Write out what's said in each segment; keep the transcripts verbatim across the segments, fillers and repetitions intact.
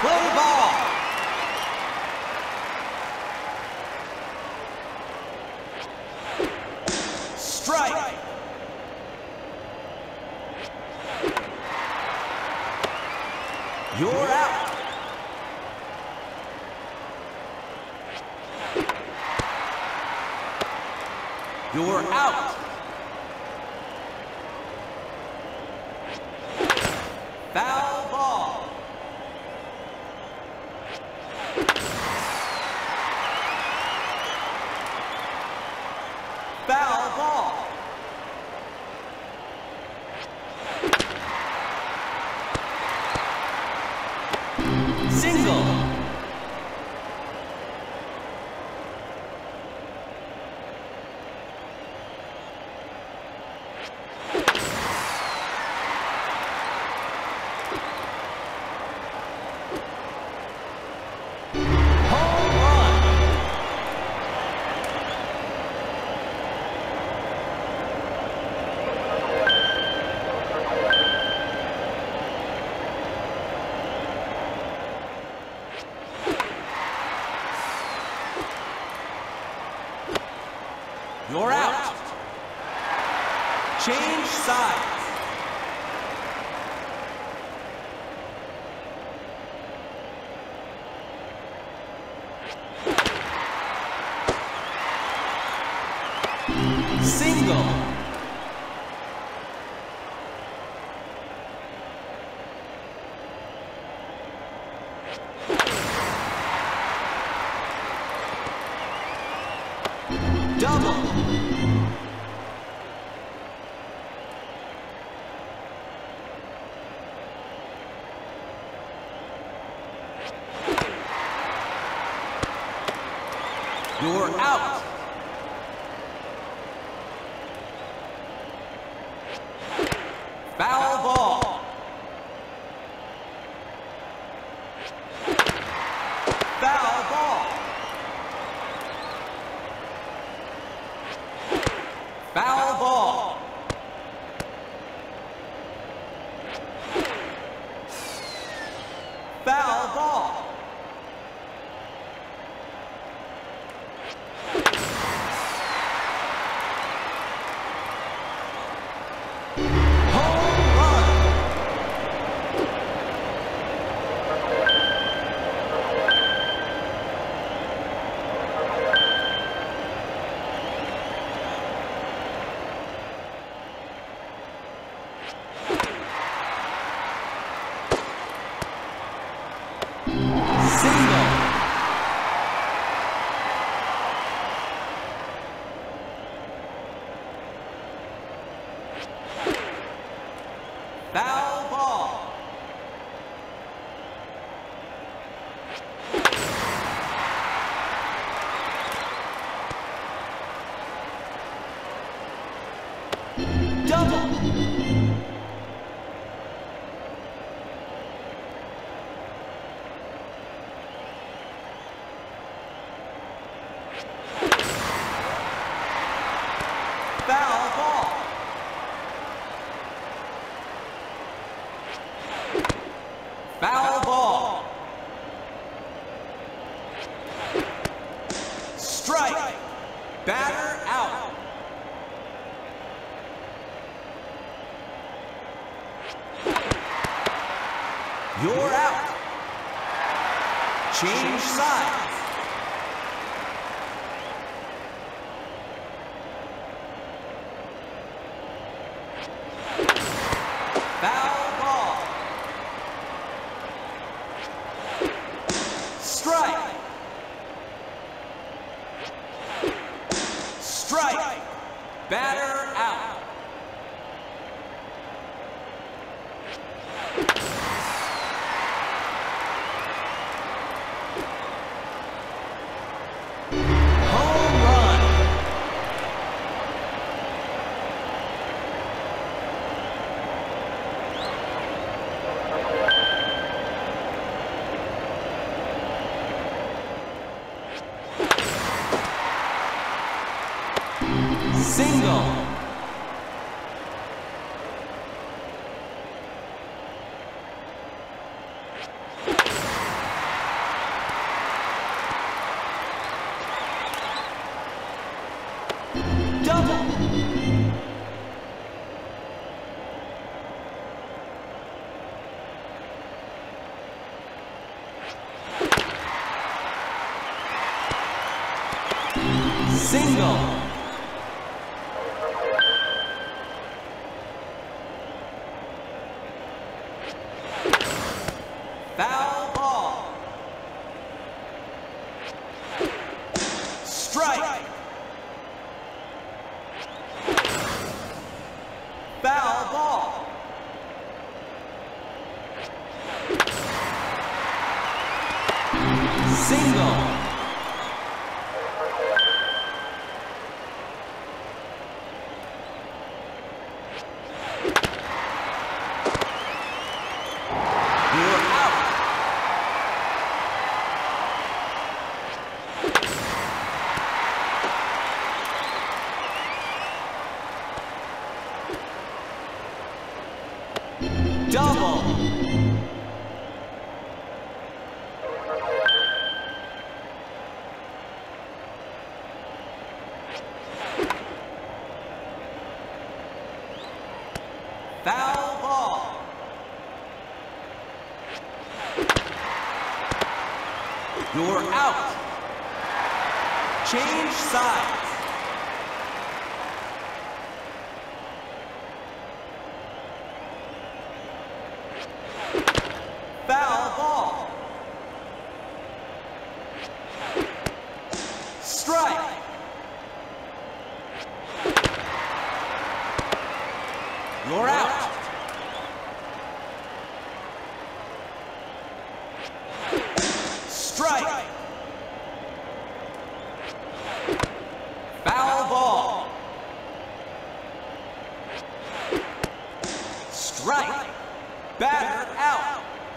Play ball. Strike. You're out. You're out. Foul ball. Foul ball. Single. You're out. Change sides. Single. Double. You're out. Foul ball. Foul ball. Foul ball. Foul ball. Single. Foul ball. Double. Foul ball. Foul ball. Strike. Batter out. You're out. Change sides. Foul ball. Strike. Strike. Batter out. Home run. Single. Single. Foul ball. Strike. Foul ball. Single. Double. Foul ball. You're out. Change sides. Foul ball. Strike. You're out. Strike. Foul ball. Strike. Batter out.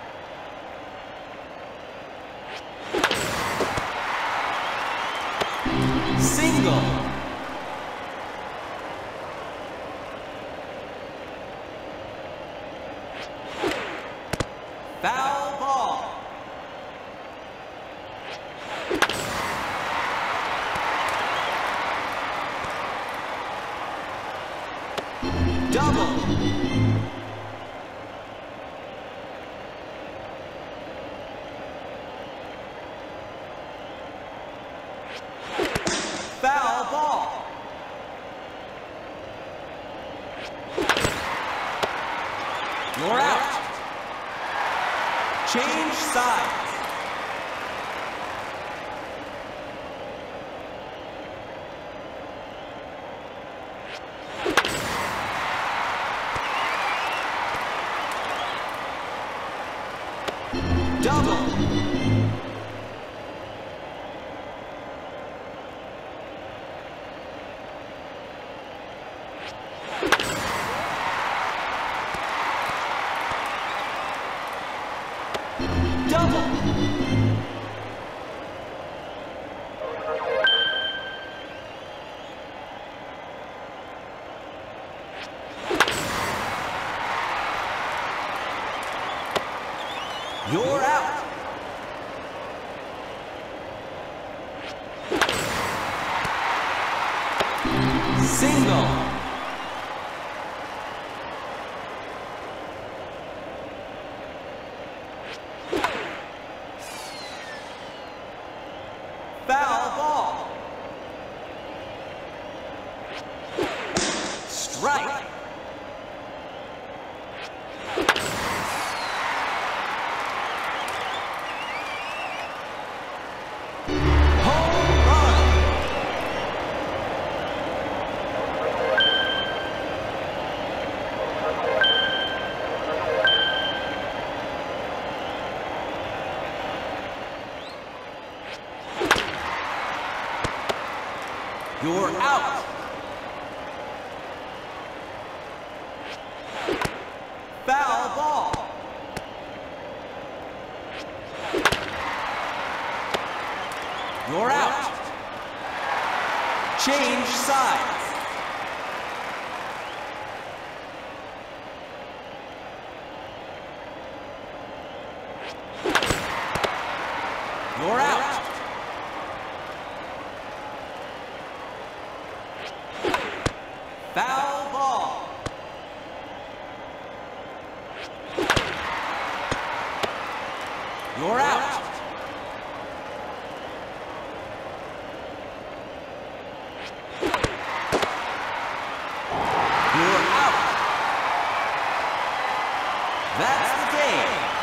Single. Foul ball. Double. Foul ball. You're out. Change sides. Double. Double. You're out. Single. Foul ball. Strike. Home run. You're out. Foul ball. You're out. Change sides. You're out. Foul ball. You're out. game.